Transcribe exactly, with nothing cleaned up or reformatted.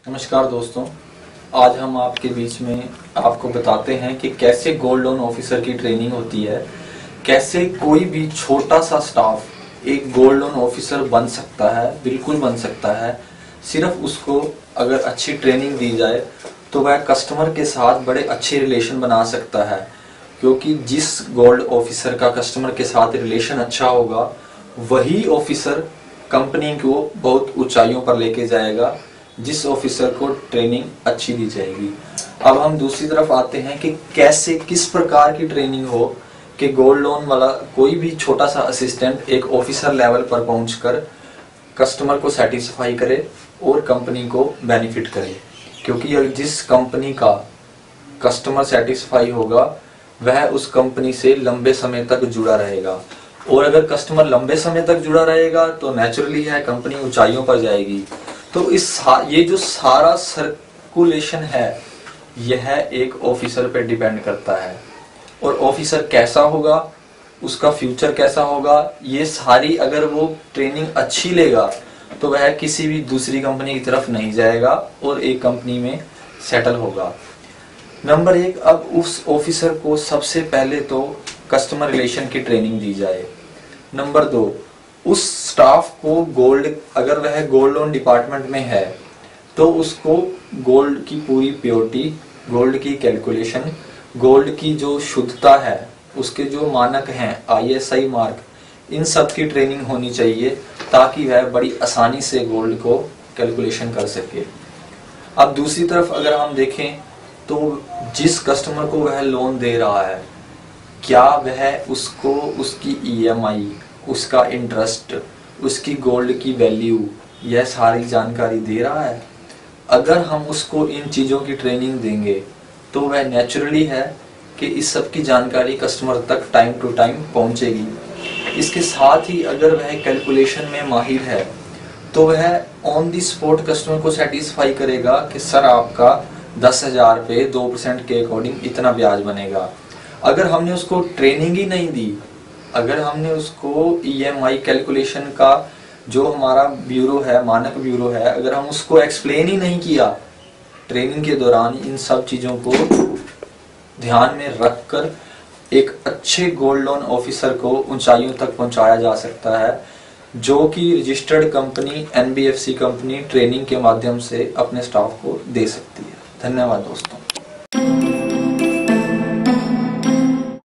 नमस्कार दोस्तों, आज हम आपके बीच में आपको बताते हैं कि कैसे गोल्ड लोन ऑफिसर की ट्रेनिंग होती है, कैसे कोई भी छोटा सा स्टाफ एक गोल्ड लोन ऑफिसर बन सकता है, बिल्कुल बन सकता है। सिर्फ उसको अगर अच्छी ट्रेनिंग दी जाए तो वह कस्टमर के साथ बड़े अच्छे रिलेशन बना सकता है, क्योंकि जिस गोल्ड ऑफिसर का कस्टमर के साथ रिलेशन अच्छा होगा वही ऑफिसर कंपनी को बहुत ऊंचाइयों पर लेके जाएगा, जिस ऑफिसर को ट्रेनिंग अच्छी दी जाएगी। अब हम दूसरी तरफ आते हैं कि कैसे किस प्रकार की ट्रेनिंग हो कि गोल्ड लोन वाला कोई भी छोटा सा असिस्टेंट एक ऑफिसर लेवल पर पहुंचकर कस्टमर को सेटिस्फाई करे और कंपनी को बेनिफिट करे, क्योंकि जिस कंपनी का कस्टमर सेटिस्फाई होगा वह उस कंपनी से लंबे समय तक जुड़ा रहेगा, और अगर कस्टमर लंबे समय तक जुड़ा रहेगा तो नेचुरली है कंपनी ऊंचाइयों पर जाएगी। तो इस ये जो सारा सर्कुलेशन है यह एक ऑफिसर पे डिपेंड करता है, और ऑफिसर कैसा होगा, उसका फ्यूचर कैसा होगा, ये सारी अगर वो ट्रेनिंग अच्छी लेगा तो वह किसी भी दूसरी कंपनी की तरफ नहीं जाएगा और एक कंपनी में सेटल होगा। नंबर एक, अब उस ऑफिसर को सबसे पहले तो कस्टमर रिलेशन की ट्रेनिंग दी जाए। नंबर दो, उस स्टाफ को गोल्ड, अगर वह गोल्ड लोन डिपार्टमेंट में है तो उसको गोल्ड की पूरी प्योरिटी, गोल्ड की कैलकुलेशन, गोल्ड की जो शुद्धता है, उसके जो मानक हैं आई एस आई मार्क, इन सब की ट्रेनिंग होनी चाहिए ताकि वह बड़ी आसानी से गोल्ड को कैलकुलेशन कर सके। अब दूसरी तरफ अगर हम देखें तो जिस कस्टमर को वह लोन दे रहा है, क्या वह उसको उसकी ई एम आई, उसका इंटरेस्ट, उसकी गोल्ड की वैल्यू, यह सारी जानकारी दे रहा है? अगर हम उसको इन चीज़ों की ट्रेनिंग देंगे तो वह नेचुरली है कि इस सब की जानकारी कस्टमर तक टाइम टू टाइम पहुंचेगी। इसके साथ ही अगर वह कैलकुलेशन में माहिर है तो वह ऑन दी स्पॉट कस्टमर को सेटिस्फाई करेगा कि सर आपका दस हजार पे दो परसेंट के अकॉर्डिंग इतना ब्याज बनेगा। अगर हमने उसको ट्रेनिंग ही नहीं दी, अगर हमने उसको ई एम आई कैलकुलेशन का जो हमारा ब्यूरो है, मानक ब्यूरो है, अगर हम उसको एक्सप्लेन ही नहीं किया ट्रेनिंग के दौरान, इन सब चीज़ों को ध्यान में रखकर एक अच्छे गोल्ड लोन ऑफिसर को ऊंचाइयों तक पहुंचाया जा सकता है, जो कि registered company, N B F C company training के माध्यम से अपने स्टाफ को दे सकती है। धन्यवाद दोस्तों।